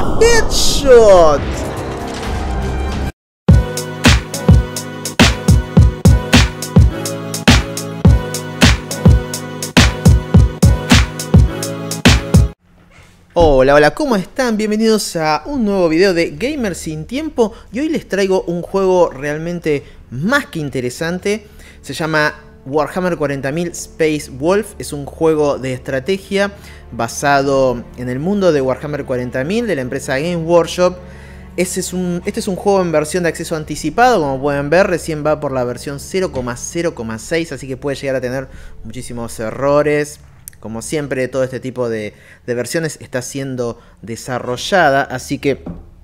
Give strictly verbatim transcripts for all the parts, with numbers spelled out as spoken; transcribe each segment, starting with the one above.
¡Headshot! Hola, hola, ¿cómo están? Bienvenidos a un nuevo video de Gamer Sin Tiempo. Y hoy les traigo un juego realmente más que interesante. Se llama Warhammer cuarenta mil Space Wolf. Es un juego de estrategia basado en el mundo de Warhammer cuarenta mil de la empresa Game Workshop. Este es, un, este es un juego en versión de acceso anticipado, como pueden ver, recién va por la versión cero punto cero punto seis, así que puede llegar a tener muchísimos errores. Como siempre, todo este tipo de, de versiones está siendo desarrollada, así que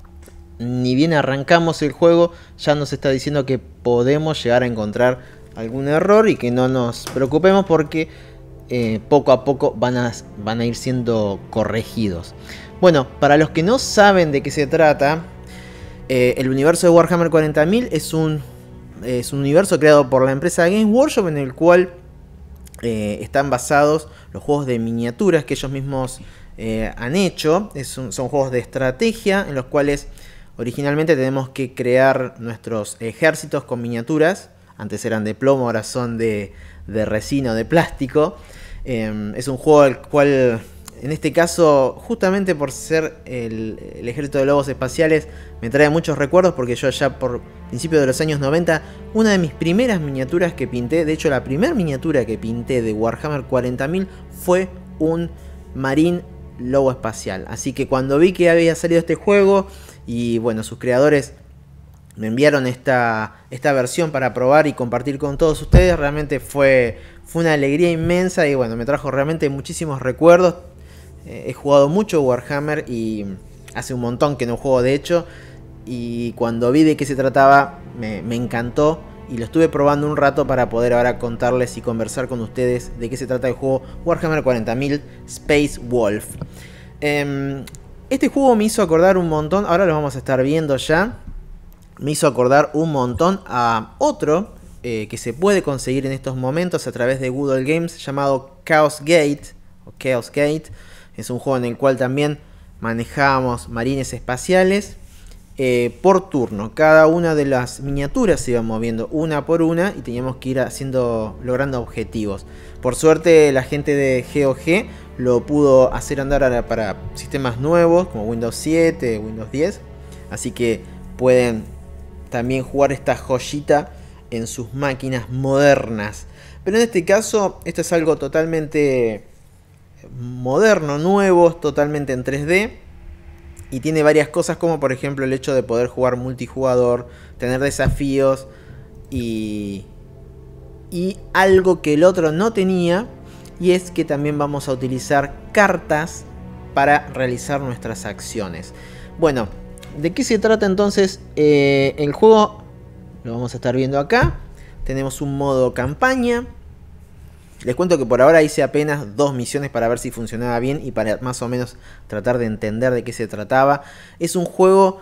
ni bien arrancamos el juego, ya nos está diciendo que podemos llegar a encontrar algún error y que no nos preocupemos porque eh, poco a poco van a, van a ir siendo corregidos. Bueno, para los que no saben de qué se trata, eh, el universo de Warhammer cuarenta mil es un, es un universo creado por la empresa Game Workshop en el cual Eh, están basados los juegos de miniaturas que ellos mismos eh, han hecho. Es un, son juegos de estrategia en los cuales originalmente tenemos que crear nuestros ejércitos con miniaturas. Antes eran de plomo, ahora son de, de resina o de plástico. Eh, es un juego al cual, en este caso, justamente por ser el, el ejército de lobos espaciales, me trae muchos recuerdos porque yo ya por principios de los años noventa, una de mis primeras miniaturas que pinté, de hecho la primera miniatura que pinté de Warhammer cuarenta mil fue un marín lobo espacial. Así que cuando vi que había salido este juego y bueno, sus creadores me enviaron esta, esta versión para probar y compartir con todos ustedes, realmente fue, fue una alegría inmensa y bueno, me trajo realmente muchísimos recuerdos. Eh, he jugado mucho Warhammer y hace un montón que no juego de hecho. Y cuando vi de qué se trataba me, me encantó y lo estuve probando un rato para poder ahora contarles y conversar con ustedes de qué se trata el juego Warhammer cuarenta mil Space Wolf. Eh, este juego me hizo acordar un montón, ahora lo vamos a estar viendo ya, me hizo acordar un montón a otro eh, que se puede conseguir en estos momentos a través de Google Games llamado Chaos Gate, o Chaos Gate. Es un juego en el cual también manejamos marines espaciales. Eh, por turno, cada una de las miniaturas se iba moviendo una por una y teníamos que ir haciendo, logrando objetivos. Por suerte la gente de G O G lo pudo hacer andar ahora para sistemas nuevos como Windows siete, Windows diez, así que pueden también jugar esta joyita en sus máquinas modernas. Pero en este caso esto es algo totalmente moderno, nuevo, totalmente en tres D. Y tiene varias cosas como por ejemplo el hecho de poder jugar multijugador, tener desafíos y, y algo que el otro no tenía. Y es que también vamos a utilizar cartas para realizar nuestras acciones. Bueno, ¿de qué se trata entonces eh, el juego? Lo vamos a estar viendo acá. Tenemos un modo campaña. Les cuento que por ahora hice apenas dos misiones para ver si funcionaba bien y para más o menos tratar de entender de qué se trataba. Es un juego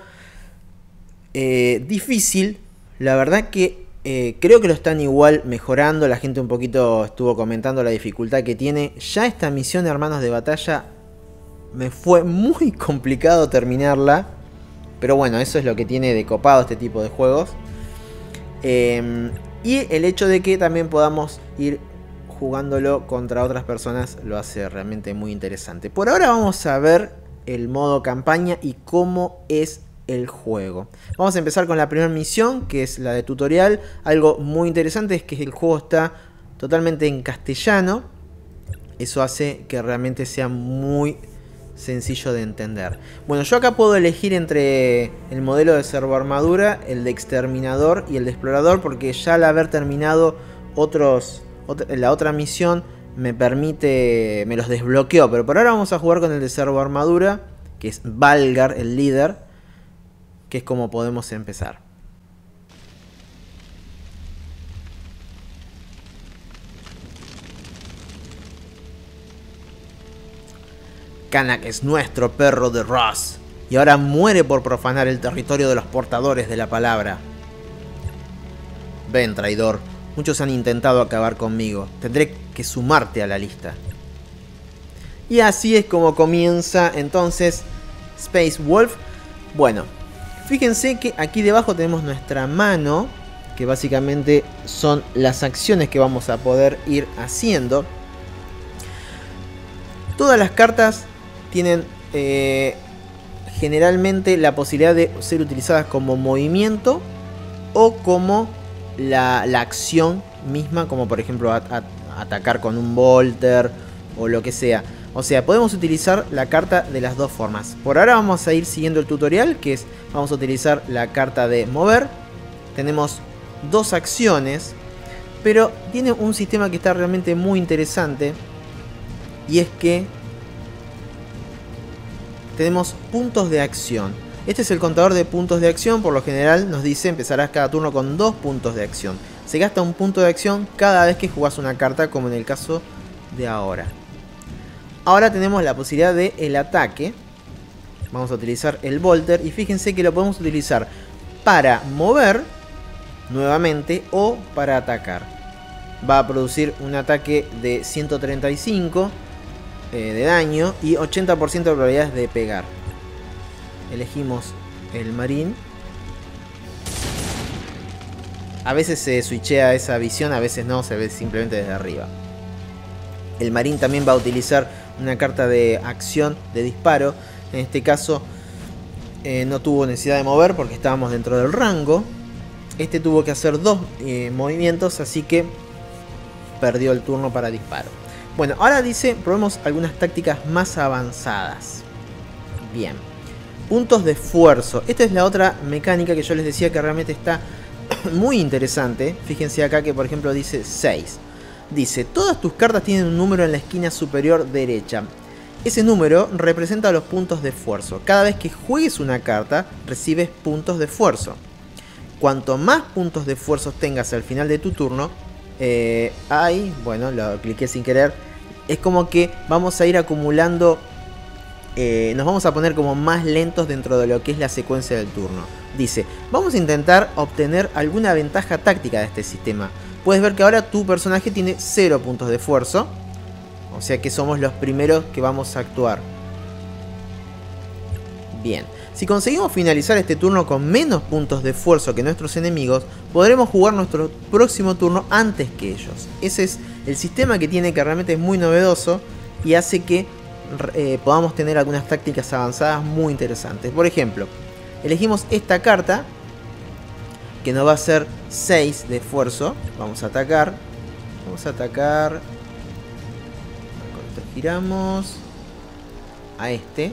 eh, difícil, la verdad que eh, creo que lo están igual mejorando. La gente un poquito estuvo comentando la dificultad que tiene. Ya esta misión de Hermanos de Batalla me fue muy complicado terminarla. Pero bueno, eso es lo que tiene de copado este tipo de juegos. Eh, y el hecho de que también podamos ir jugándolo contra otras personas lo hace realmente muy interesante. Por ahora vamos a ver el modo campaña y cómo es el juego. Vamos a empezar con la primera misión, que es la de tutorial. Algo muy interesante es que el juego está totalmente en castellano. Eso hace que realmente sea muy sencillo de entender. Bueno, yo acá puedo elegir entre el modelo de servoarmadura, el de exterminador y el de explorador, porque ya al haber terminado otros la otra misión me permite, me los desbloqueó, pero por ahora vamos a jugar con el de servoarmadura, que es Valgar, el líder, que es como podemos empezar. Kanak es nuestro perro de Ross y ahora muere por profanar el territorio de los portadores de la palabra. Ven, traidor. Muchos han intentado acabar conmigo. Tendré que sumarte a la lista. Y así es como comienza entonces Space Wolf. Bueno, fíjense que aquí debajo tenemos nuestra mano, que básicamente son las acciones que vamos a poder ir haciendo. Todas las cartas tienen eh, generalmente la posibilidad de ser utilizadas como movimiento o como la, la acción misma, como por ejemplo a, a, atacar con un Volter o lo que sea. O sea, podemos utilizar la carta de las dos formas. Por ahora vamos a ir siguiendo el tutorial, que es, vamos a utilizar la carta de mover. Tenemos dos acciones, pero tiene un sistema que está realmente muy interesante. Y es que tenemos puntos de acción. Este es el contador de puntos de acción. Por lo general nos dice empezarás cada turno con dos puntos de acción. Se gasta un punto de acción cada vez que jugás una carta, como en el caso de ahora. Ahora tenemos la posibilidad de el ataque. Vamos a utilizar el Volter. Y fíjense que lo podemos utilizar para mover nuevamente o para atacar. Va a producir un ataque de ciento treinta y cinco eh, de daño y ochenta por ciento de probabilidades de pegar. Elegimos el Marín. A veces se switchea esa visión, a veces no, se ve simplemente desde arriba. El Marín también va a utilizar una carta de acción de disparo. En este caso eh, no tuvo necesidad de mover porque estábamos dentro del rango. Este tuvo que hacer dos eh, movimientos, así que perdió el turno para disparo. Bueno, ahora dice, probemos algunas tácticas más avanzadas. Bien. Puntos de esfuerzo. Esta es la otra mecánica que yo les decía que realmente está muy interesante. Fíjense acá que por ejemplo dice seis. Dice, todas tus cartas tienen un número en la esquina superior derecha. Ese número representa los puntos de esfuerzo. Cada vez que juegues una carta, recibes puntos de esfuerzo. Cuanto más puntos de esfuerzo tengas al final de tu turno, eh, ahí, bueno, lo cliqué sin querer, es como que vamos a ir acumulando, eh, nos vamos a poner como más lentos dentro de lo que es la secuencia del turno. Dice, vamos a intentar obtener alguna ventaja táctica de este sistema. Puedes ver que ahora tu personaje tiene cero puntos de esfuerzo. O sea que somos los primeros que vamos a actuar. Bien. Si conseguimos finalizar este turno con menos puntos de esfuerzo que nuestros enemigos, podremos jugar nuestro próximo turno antes que ellos. Ese es el sistema que tiene, que realmente es muy novedoso y hace que eh, podamos tener algunas tácticas avanzadas muy interesantes. Por ejemplo, elegimos esta carta, que nos va a hacer seis de esfuerzo. Vamos a atacar. Vamos a atacar. Con esto giramos a este.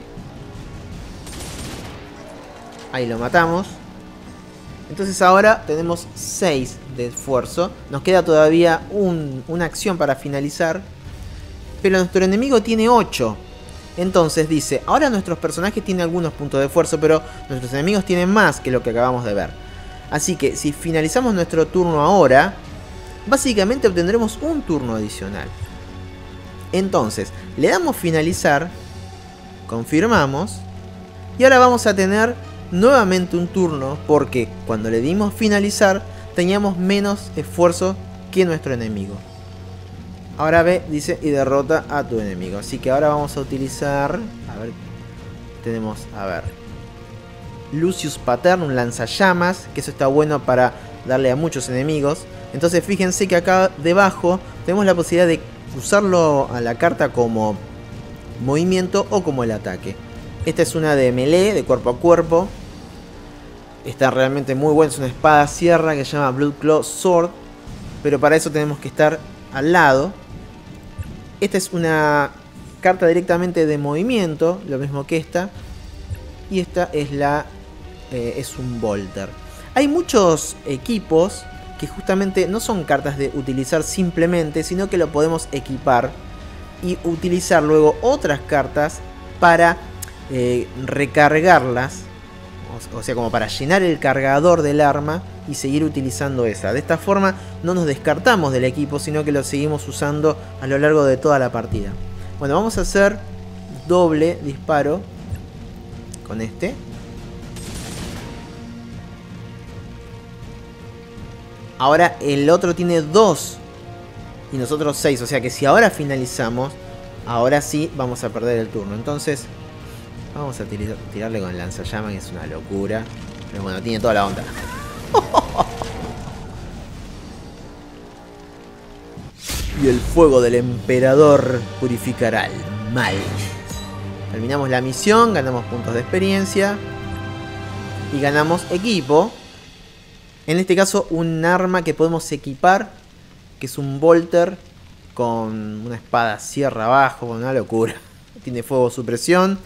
Ahí lo matamos. Entonces ahora tenemos seis de esfuerzo. Nos queda todavía un, una acción para finalizar. Pero nuestro enemigo tiene ocho. Entonces dice, ahora nuestros personajes tienen algunos puntos de esfuerzo, pero nuestros enemigos tienen más que lo que acabamos de ver. Así que si finalizamos nuestro turno ahora, básicamente obtendremos un turno adicional. Entonces, le damos finalizar, confirmamos, y ahora vamos a tener nuevamente un turno, porque cuando le dimos finalizar, teníamos menos esfuerzo que nuestro enemigo. Ahora ve, dice, y derrota a tu enemigo. Así que ahora vamos a utilizar, a ver, tenemos, a ver... Lucius Pattern, un lanzallamas, que eso está bueno para darle a muchos enemigos. Entonces fíjense que acá debajo tenemos la posibilidad de usarlo a la carta como movimiento o como el ataque. Esta es una de melee, de cuerpo a cuerpo. Está realmente muy buena, es una espada sierra que se llama Bloodclaw Sword. Pero para eso tenemos que estar al lado. Esta es una carta directamente de movimiento, lo mismo que esta. Y esta es la eh, es un Volter. Hay muchos equipos que justamente no son cartas de utilizar simplemente, sino que lo podemos equipar y utilizar luego otras cartas para eh, recargarlas, o, o sea, como para llenar el cargador del arma y seguir utilizando esa. De esta forma no nos descartamos del equipo, sino que lo seguimos usando a lo largo de toda la partida. Bueno, vamos a hacer doble disparo con este. Ahora el otro tiene dos y nosotros seis. O sea que si ahora finalizamos, ahora sí vamos a perder el turno. Entonces Vamos a tir tirarle con el lanzallamas, que es una locura. Pero bueno, tiene toda la onda. Y el fuego del emperador purificará el mal. Terminamos la misión, ganamos puntos de experiencia. Y ganamos equipo. En este caso, un arma que podemos equipar, que es un Volter con una espada sierra abajo, una locura. Tiene fuego supresión.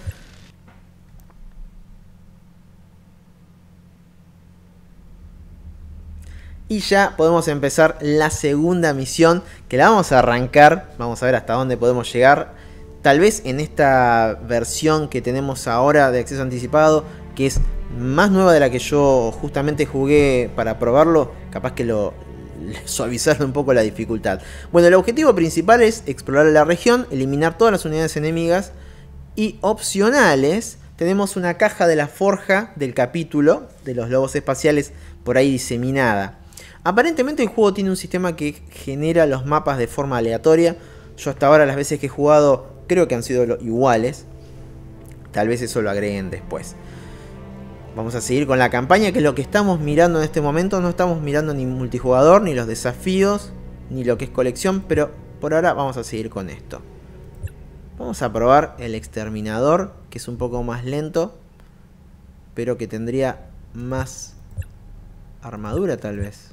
Y ya podemos empezar la segunda misión, que la vamos a arrancar. Vamos a ver hasta dónde podemos llegar. Tal vez en esta versión que tenemos ahora de acceso anticipado, que es más nueva de la que yo justamente jugué para probarlo, capaz que lo suavizaron un poco la dificultad. Bueno, el objetivo principal es explorar la región, eliminar todas las unidades enemigas. Y opcionales, tenemos una caja de la forja del capítulo de los lobos espaciales por ahí diseminada. Aparentemente el juego tiene un sistema que genera los mapas de forma aleatoria. Yo hasta ahora las veces que he jugado creo que han sido iguales. Tal vez eso lo agreguen después. Vamos a seguir con la campaña, que es lo que estamos mirando en este momento. No estamos mirando ni multijugador, ni los desafíos, ni lo que es colección. Pero por ahora vamos a seguir con esto. Vamos a probar el exterminador, que es un poco más lento, pero que tendría más armadura tal vez.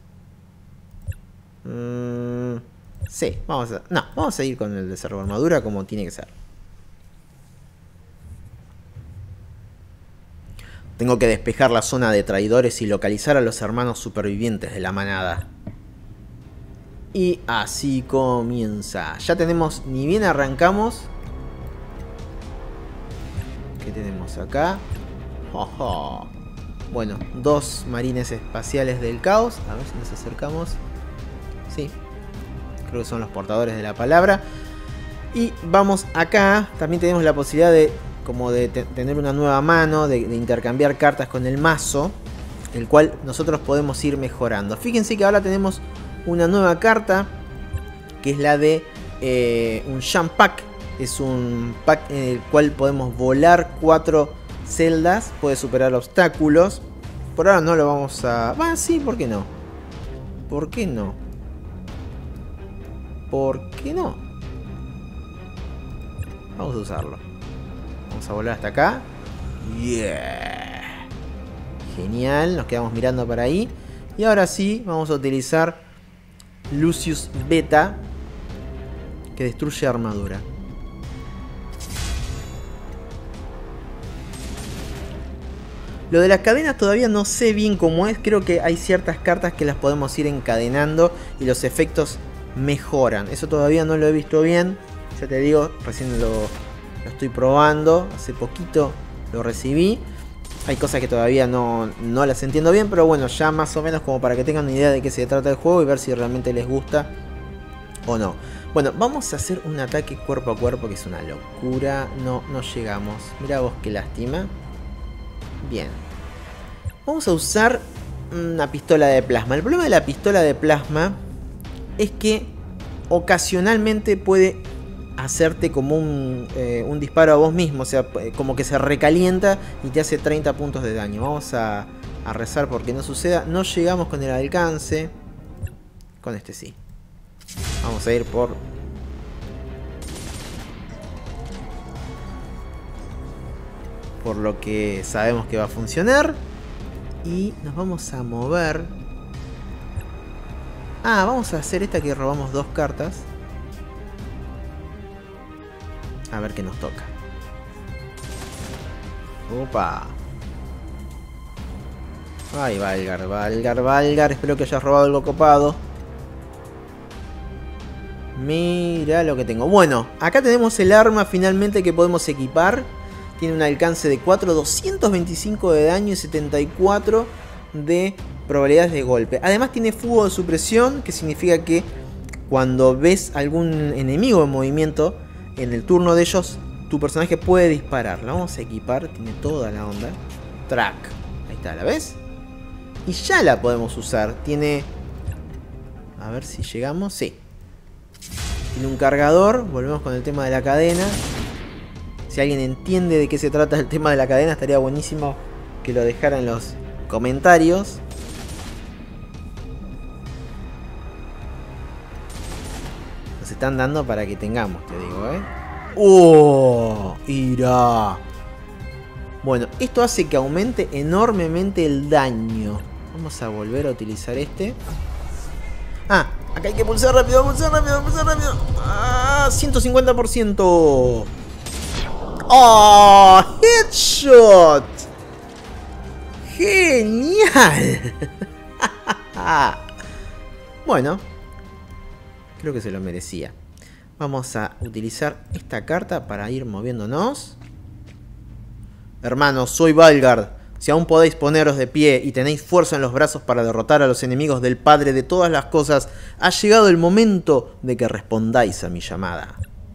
Mm, sí, vamos a... No, vamos a ir con el de servo armadura como tiene que ser. Tengo que despejar la zona de traidores y localizar a los hermanos supervivientes de la manada. Y así comienza. Ya tenemos, ni bien arrancamos. ¿Qué tenemos acá? Ojo. Bueno, dos marines espaciales del caos. A ver si nos acercamos. Sí, creo que son los portadores de la palabra. Y vamos acá. También tenemos la posibilidad de, como de te tener una nueva mano, de, de intercambiar cartas con el mazo, el cual nosotros podemos ir mejorando. Fíjense que ahora tenemos una nueva carta, que es la de eh, un Jump Pack. Es un pack en el cual podemos volar cuatro celdas, puede superar obstáculos. Por ahora no lo vamos a... Ah, sí, ¿por qué no? ¿Por qué no? ¿Por qué no? Vamos a usarlo. Vamos a volar hasta acá. Yeah. Genial, nos quedamos mirando para ahí. Y ahora sí, vamos a utilizar Lucius Beta, que destruye armadura. Lo de las cadenas todavía no sé bien cómo es. Creo que hay ciertas cartas que las podemos ir encadenando y los efectos mejoran. Eso todavía no lo he visto bien. Ya te digo, recién lo, lo estoy probando. Hace poquito lo recibí. Hay cosas que todavía no, no las entiendo bien, pero bueno, ya más o menos como para que tengan una idea de qué se trata el juego y ver si realmente les gusta o no. Bueno, vamos a hacer un ataque cuerpo a cuerpo, que es una locura. No, no llegamos. Mirá vos qué lástima. Bien. Vamos a usar una pistola de plasma. El problema de la pistola de plasma es que ocasionalmente puede hacerte como un, eh, un disparo a vos mismo. O sea, como que se recalienta y te hace treinta puntos de daño. Vamos a, a rezar porque no suceda. No llegamos con el alcance. Con este sí. Vamos a ir por... por lo que sabemos que va a funcionar. Y nos vamos a mover. Ah, vamos a hacer esta que robamos dos cartas. A ver qué nos toca. Opa. Ay, Valgar, Valgar, Valgar. Espero que hayas robado algo copado. Mira lo que tengo. Bueno, acá tenemos el arma finalmente que podemos equipar. Tiene un alcance de cuatro, doscientos veinticinco de daño y setenta y cuatro de probabilidades de golpe. Además tiene fuego de supresión, que significa que cuando ves algún enemigo en movimiento, en el turno de ellos, tu personaje puede disparar. La vamos a equipar, tiene toda la onda. Track. Ahí está, ¿la ves? Y ya la podemos usar. Tiene... A ver si llegamos. Sí. Tiene un cargador. Volvemos con el tema de la cadena. Si alguien entiende de qué se trata el tema de la cadena, estaría buenísimo que lo dejara en los comentarios. Nos están dando para que tengamos, te digo, ¿eh? ¡Oh! ¡Irá! Bueno, esto hace que aumente enormemente el daño. Vamos a volver a utilizar este. Ah, acá hay que pulsar rápido, pulsar rápido, pulsar rápido. ¡Ah! ciento cincuenta por ciento. ¡Oh! ¡Headshot! ¡Genial! Bueno, creo que se lo merecía. Vamos a utilizar esta carta para ir moviéndonos. Hermanos, soy Valgard. Si aún podéis poneros de pie y tenéis fuerza en los brazos para derrotar a los enemigos del Padre de todas las cosas, ha llegado el momento de que respondáis a mi llamada.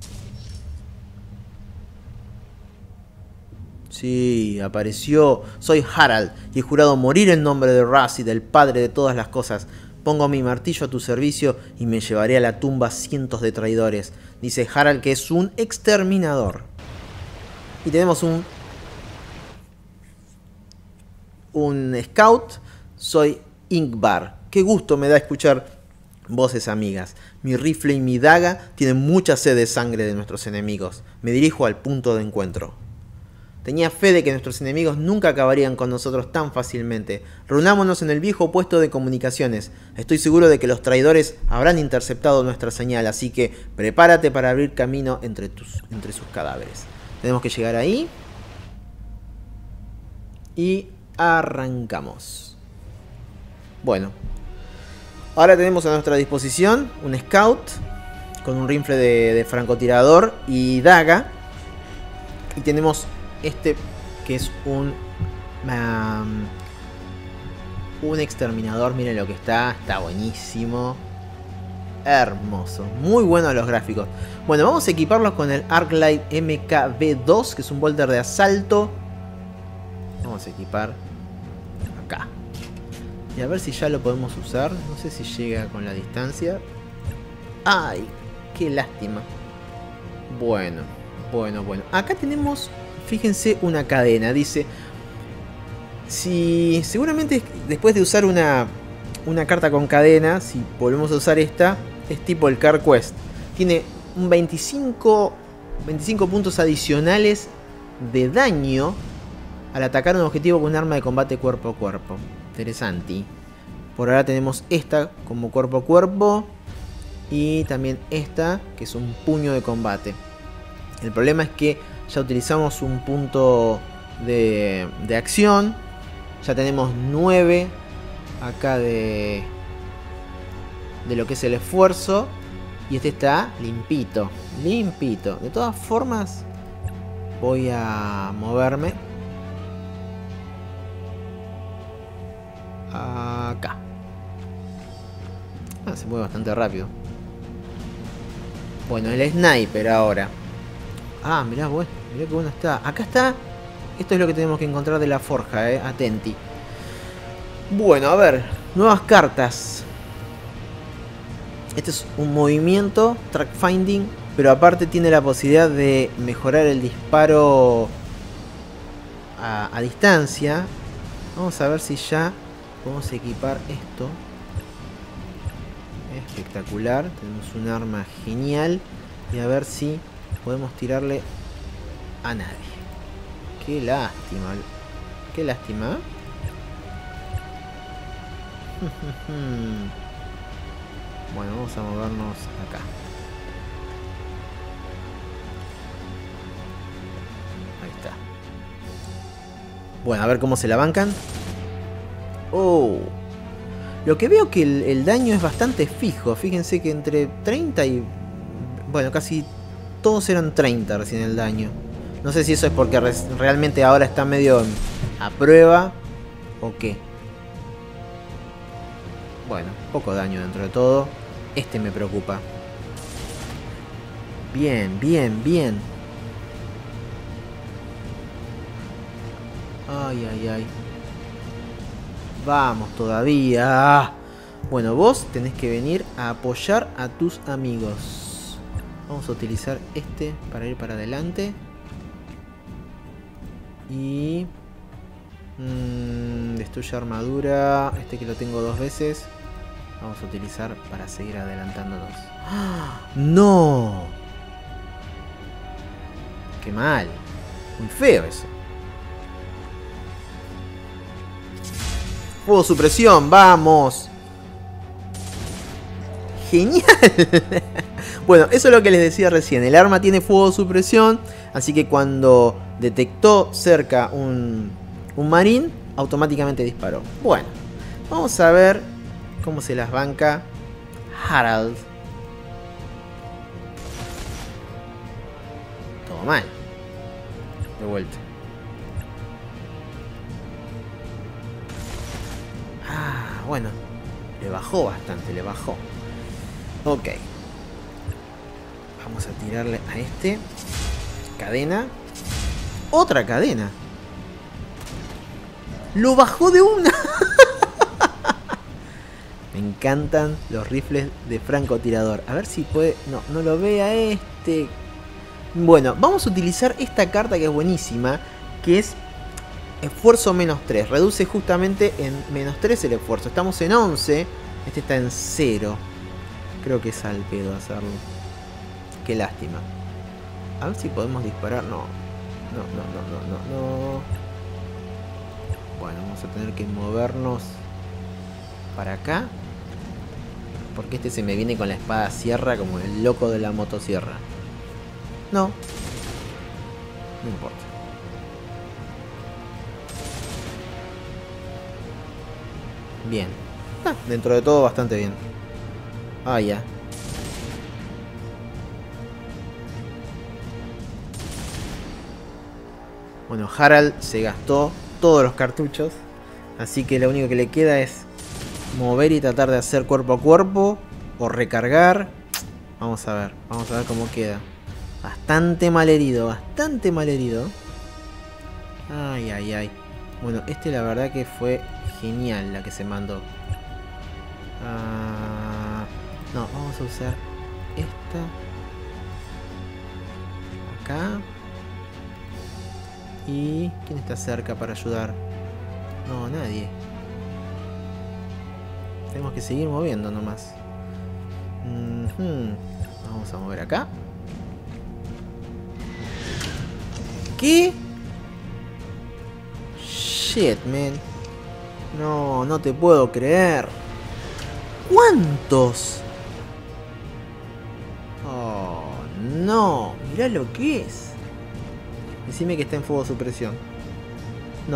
Sí, apareció. Soy Harald y he jurado morir en nombre de Razi, del Padre de todas las cosas. Pongo mi martillo a tu servicio y me llevaré a la tumba cientos de traidores. Dice Harald que es un exterminador. Y tenemos un... Un scout. Soy Ingvar. Qué gusto me da escuchar voces amigas. Mi rifle y mi daga tienen mucha sed de sangre de nuestros enemigos. Me dirijo al punto de encuentro. Tenía fe de que nuestros enemigos nunca acabarían con nosotros tan fácilmente. Reunámonos en el viejo puesto de comunicaciones. Estoy seguro de que los traidores habrán interceptado nuestra señal, así que prepárate para abrir camino entre, tus, entre sus cadáveres. Tenemos que llegar ahí. Y arrancamos. Bueno. Ahora tenemos a nuestra disposición un scout con un rifle de, de francotirador y daga. Y tenemos... este que es un um, un exterminador. Miren lo que está, está buenísimo, hermoso, muy buenos los gráficos. Bueno, vamos a equiparlos con el Arclight M K B dos, que es un bolter de asalto. Vamos a equipar acá y a ver si ya lo podemos usar. No sé si llega con la distancia. Ay, qué lástima. Bueno, bueno, bueno, acá tenemos... Fíjense una cadena, dice, si seguramente después de usar una, una carta con cadena, si volvemos a usar esta, es tipo el Car Quest. Tiene un veinticinco, veinticinco puntos adicionales de daño al atacar un objetivo con un arma de combate cuerpo a cuerpo. Interesante. Por ahora tenemos esta como cuerpo a cuerpo y también esta que es un puño de combate. El problema es que ya utilizamos un punto de, de acción. Ya tenemos nueve acá de, de lo que es el esfuerzo. Y este está limpito. Limpito. De todas formas, voy a moverme acá. Ah, se mueve bastante rápido. Bueno, el sniper ahora. Ah, mirá, bueno, mirá que bueno está. Acá está. Esto es lo que tenemos que encontrar de la forja, eh. Atenti. Bueno, a ver. Nuevas cartas. Este es un movimiento, track finding. Pero aparte tiene la posibilidad de mejorar el disparo a, a distancia. Vamos a ver si ya podemos equipar esto. Espectacular. Tenemos un arma genial. Y a ver si podemos tirarle a nadie. Qué lástima. Qué lástima. Bueno, vamos a movernos acá. Ahí está. Bueno, a ver cómo se la bancan. Oh. Lo que veo que el, el daño es bastante fijo. Fíjense que entre treinta y... Bueno, casi... Todos eran treinta recién el daño. No sé si eso es porque re realmente ahora está medio a prueba o qué. Bueno, poco daño dentro de todo. Este me preocupa. Bien, bien, bien. Ay, ay, ay. Vamos todavía. Bueno, vos tenés que venir a apoyar a tus amigos. Vamos a utilizar este para ir para adelante. Y... Mmm, destruye armadura. Este que lo tengo dos veces. Vamos a utilizar para seguir adelantándonos. ¡Ah! ¡No! ¡Qué mal! Muy feo eso. Fuego supresión, vamos. Genial. Bueno, eso es lo que les decía recién. El arma tiene fuego supresión. Así que cuando detectó cerca un, un marín, automáticamente disparó. Bueno, vamos a ver cómo se las banca Harald. Todo mal. De vuelta. Ah, bueno. Le bajó bastante, le bajó. Ok. Vamos a tirarle a este. Cadena. Otra cadena. Lo bajó de una. Me encantan los rifles de francotirador. A ver si puede... No, no lo ve a este. Bueno, vamos a utilizar esta carta que es buenísima. Que es esfuerzo menos tres. Reduce justamente en menos tres el esfuerzo. Estamos en once. Este está en cero. Creo que es al pedo hacerlo. Qué lástima. A ver si podemos disparar. No. No, no, no, no, no, no. Bueno, vamos a tener que movernos para acá. Porque este se me viene con la espada sierra como el loco de la motosierra. No. No importa. Bien. Ah, dentro de todo bastante bien. Ah, ya. Bueno, Harald se gastó todos los cartuchos. Así que lo único que le queda es mover y tratar de hacer cuerpo a cuerpo. O recargar. Vamos a ver. Vamos a ver cómo queda. Bastante mal herido. Bastante mal herido. Ay, ay, ay. Bueno, este la verdad que fue genial la que se mandó. Ah, no, vamos a usar esta. Acá. ¿Y quién está cerca para ayudar? No, nadie. Tenemos que seguir moviendo nomás. Uh-huh. Vamos a mover acá. ¿Qué? Shit, man. No, no te puedo creer. ¿Cuántos? Oh, no. Mirá lo que es. Decime que está en fuego supresión. No.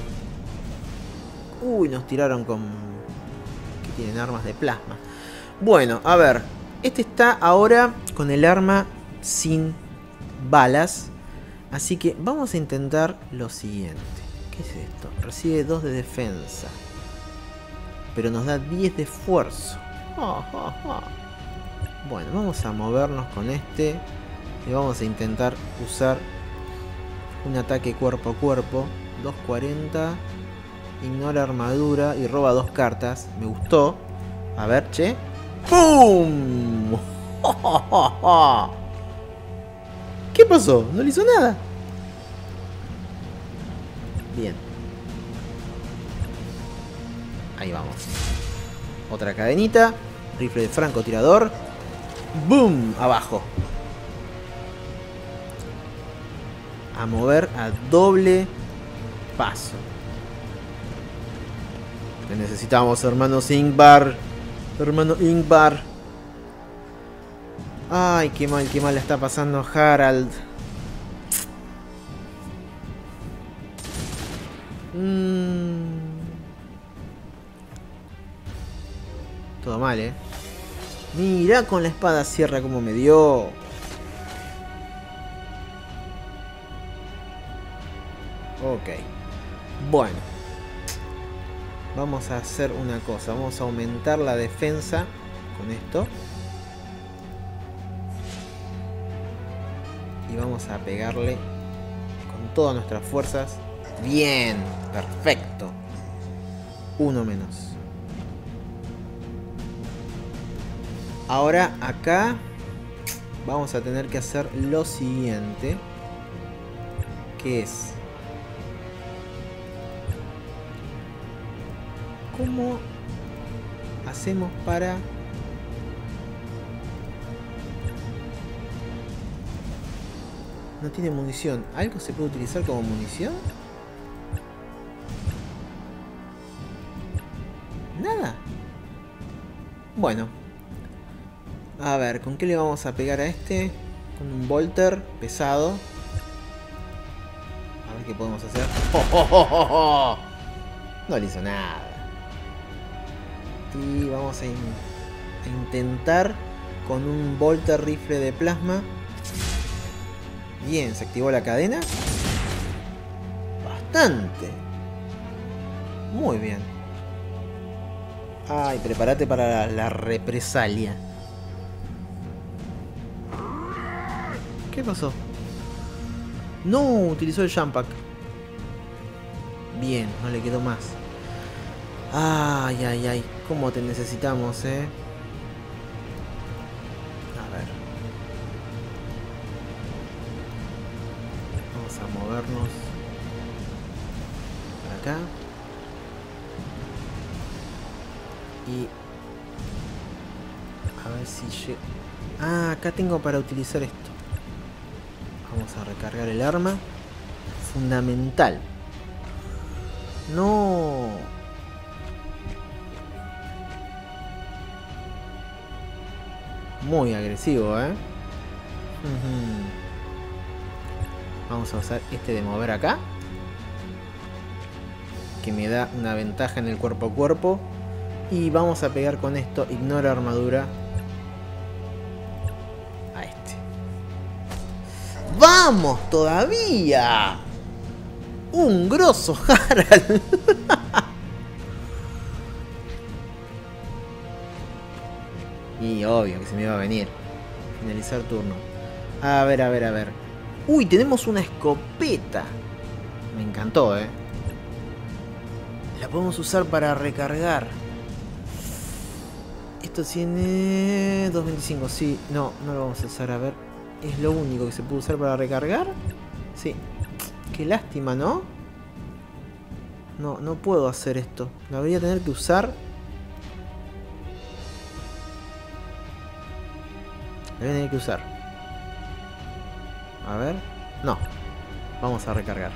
Uy, nos tiraron con... que tienen armas de plasma. Bueno, a ver. Este está ahora con el arma sin balas. Así que vamos a intentar lo siguiente. ¿Qué es esto? Recibe dos de defensa. Pero nos da diez de esfuerzo. Oh, oh, oh. Bueno, vamos a movernos con este. Y vamos a intentar usar un ataque cuerpo a cuerpo. doscientos cuarenta. Ignora armadura y roba dos cartas. Me gustó. A ver, che. ¡Pum! ¿Qué pasó? No le hizo nada. Bien. Ahí vamos. Otra cadenita. Rifle de francotirador. ¡Boom! Abajo. A mover a doble paso. Te necesitamos, hermano Ingvar. Hermano Ingvar. Ay, qué mal, qué mal la está pasando Harald. Mm. Todo mal, eh. Mira con la espada sierra como me dio. Ok. Bueno. Vamos a hacer una cosa. Vamos a aumentar la defensa con esto. Y vamos a pegarle con todas nuestras fuerzas. Bien. Perfecto. Uno menos. Ahora acá vamos a tener que hacer lo siguiente. Que es ¿Cómo hacemos para... No tiene munición. ¿Algo se puede utilizar como munición? Nada. Bueno. A ver, ¿con qué le vamos a pegar a este? Con un bolter pesado. A ver qué podemos hacer. ¡Oh, oh, oh, oh, oh! No le hizo nada. Y vamos a, in a intentar con un bolter rifle de plasma. Bien, se activó la cadena. Bastante. Muy bien. Ay, prepárate para la, la represalia. ¿Qué pasó? No, utilizó el jump pack. Bien, no le quedó más. Ay, ay, ay. ¿Cómo te necesitamos, eh? A ver. Vamos a movernos para acá. Y... a ver si llego... Ah, acá tengo para utilizar esto. Vamos a recargar el arma. Fundamental. No. Muy agresivo, ¿eh? Uh-huh. Vamos a usar este de mover acá. Que me da una ventaja en el cuerpo a cuerpo. Y vamos a pegar con esto. Ignora armadura. A este. ¡Vamos todavía! ¡Un grosso Harald! Y obvio que se me iba a venir. Finalizar turno. A ver, a ver, a ver. ¡Uy! Tenemos una escopeta. Me encantó, ¿eh? La podemos usar para recargar. Esto tiene... dos veinticinco, sí. No, no lo vamos a usar, a ver. ¿Es lo único que se puede usar para recargar? Sí. Qué lástima, ¿no? No, no puedo hacer esto. La voy a tener que usar. La voy a tener que usar. A ver. No. Vamos a recargar.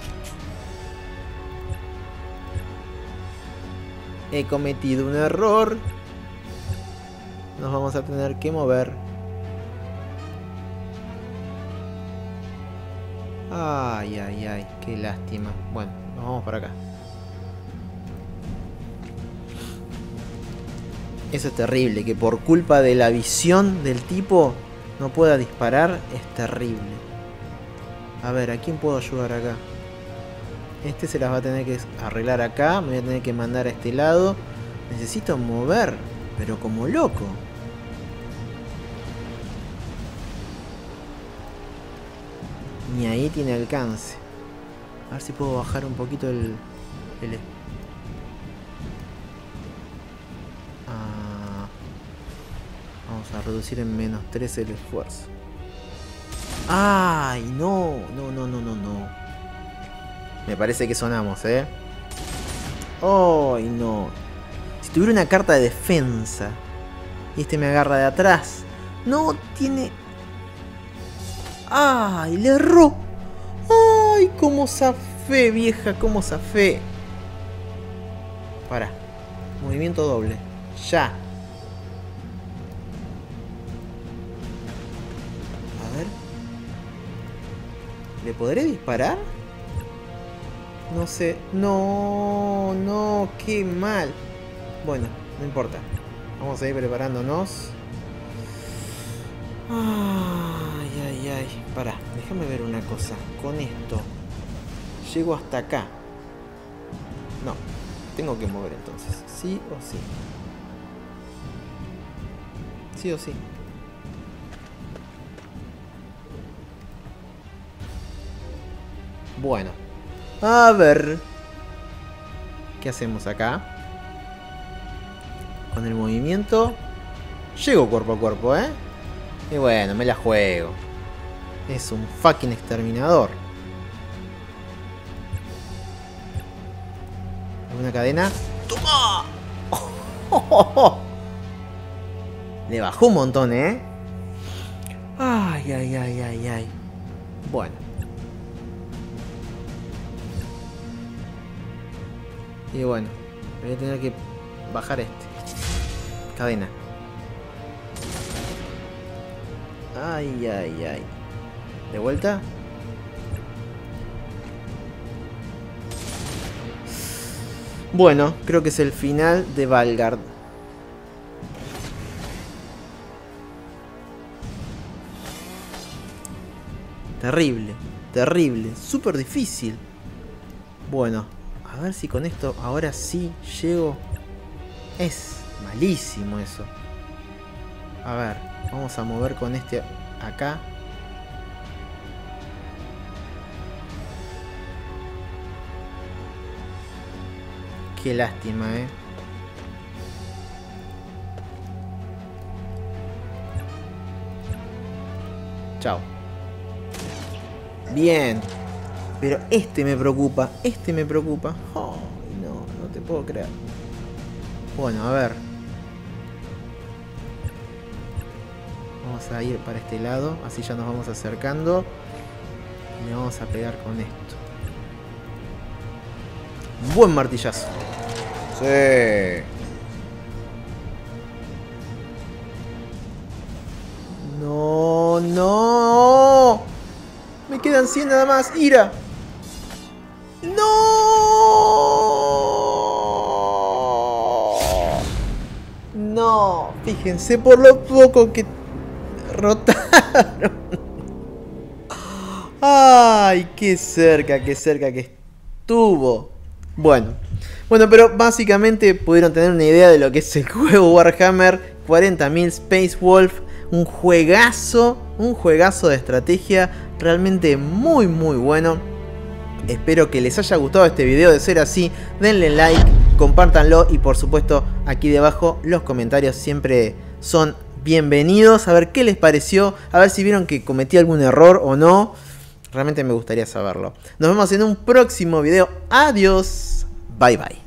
He cometido un error. Nos vamos a tener que mover. Ay, ay, ay. Qué lástima. Bueno, nos vamos para acá. Eso es terrible. Que por culpa de la visión del tipo no pueda disparar. Es terrible. A ver, ¿a quién puedo ayudar acá? Este se las va a tener que arreglar acá. Me voy a tener que mandar a este lado. Necesito mover. Pero como loco. Ni ahí tiene alcance. A ver si puedo bajar un poquito el... el... Ah, vamos a reducir en menos tres el esfuerzo. ¡Ay! No, no, no, no, no, no. Me parece que sonamos, ¿eh? ¡Ay, no! Si tuviera una carta de defensa y este me agarra de atrás. No tiene... ¡Ay! ¡Le erró! ¡Ay! ¡Cómo zafé, vieja! ¿Cómo zafé? Para. Movimiento doble. Ya. A ver. ¿Le podré disparar? No sé. No, no. Qué mal. Bueno, no importa. Vamos a ir preparándonos. Ay, ay, ay. Pará, déjame ver una cosa. Con esto llego hasta acá. No, tengo que mover entonces. Sí o sí. Sí o sí. Bueno. A ver. ¿Qué hacemos acá? Con el movimiento llego cuerpo a cuerpo, ¿eh? Y bueno, me la juego. Es un fucking exterminador. ¿Alguna cadena? ¡Toma! Le bajó un montón, ¿eh? Ay, ay, ay, ay, ay. Bueno. Y bueno, voy a tener que bajar este. Cadena. Ay, ay, ay. ¿De vuelta? Bueno, creo que es el final de Valgard. Terrible, terrible, súper difícil. Bueno, a ver si con esto ahora sí llego. Es malísimo eso. A ver, vamos a mover con este acá. Qué lástima, eh. Chao. Bien. Pero este me preocupa. Este me preocupa. Oh, no, no te puedo creer. Bueno, a ver. Vamos a ir para este lado. Así ya nos vamos acercando. Y le vamos a pegar con esto. Buen martillazo. Sí. No, no. Me quedan cien nada más. ¡Ira! ¡No! No. Fíjense por lo poco que rotaron. Ay, qué cerca, qué cerca que estuvo. Bueno. Bueno, pero básicamente pudieron tener una idea de lo que es el juego Warhammer cuarenta mil Space Wolf. Un juegazo, un juegazo de estrategia realmente muy muy bueno. Espero que les haya gustado este video. De ser así, denle like, compártanlo y por supuesto aquí debajo los comentarios siempre son bienvenidos. A ver qué les pareció, a ver si vieron que cometí algún error o no. Realmente me gustaría saberlo. Nos vemos en un próximo video. Adiós. Bye bye.